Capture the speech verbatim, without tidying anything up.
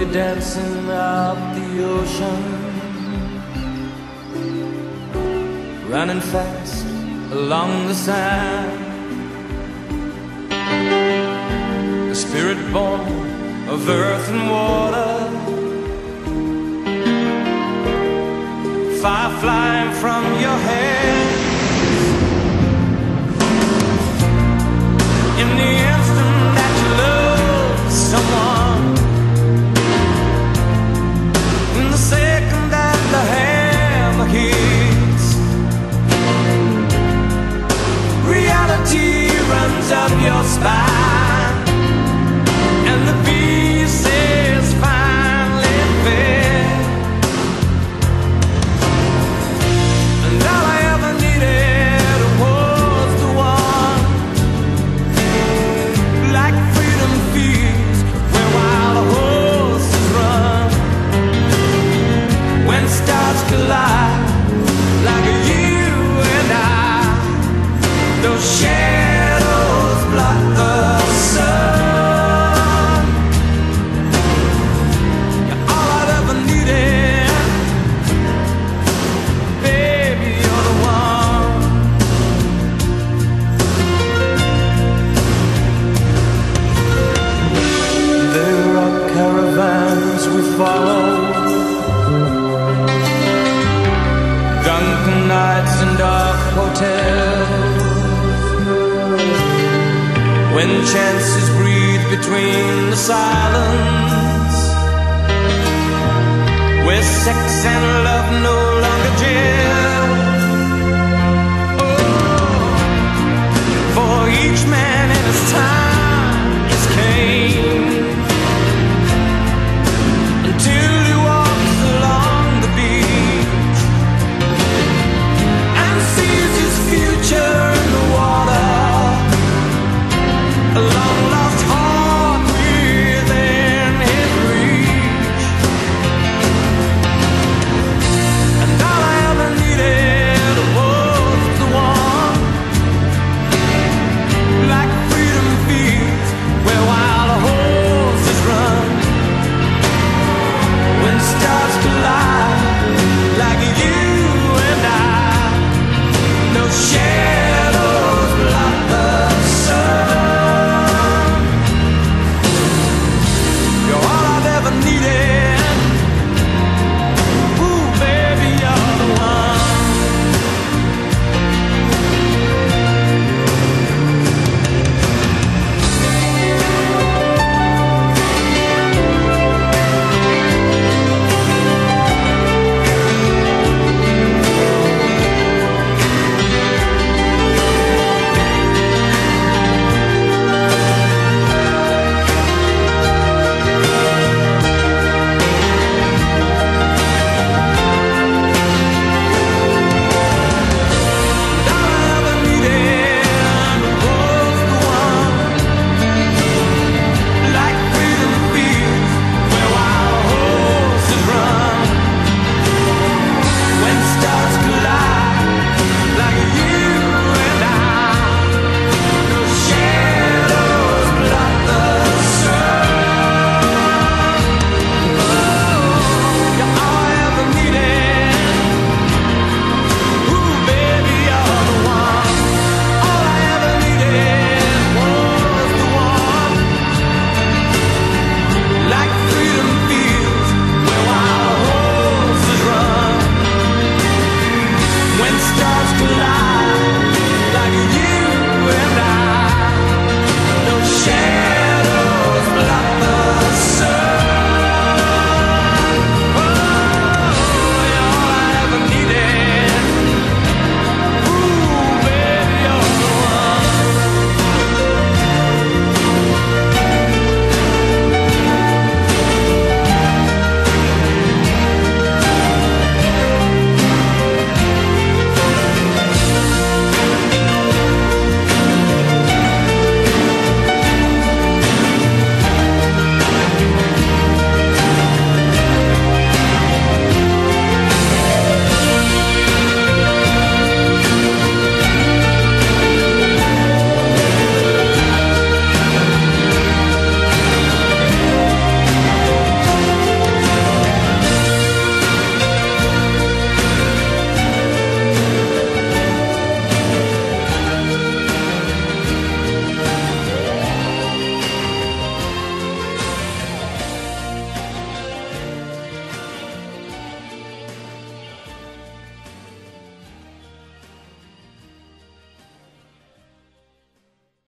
dancing up the ocean, running fast along the sand. The spirit born of earth and water, fire flying from your hands. In the instant that you love someone, in the second that the hammer hits, reality runs up your spine, and the pieces finally fit. And all I ever needed was the one, like freedom feeds where wild horses run. When stars collide, like you and I, those shadows block the sun. You're all I've ever needed, baby, you're the one. There are caravans we follow, drunken nights and dark hotels, when chances breathe between the silence, where sex and love no longer gel. Oh, for each man in his time is came.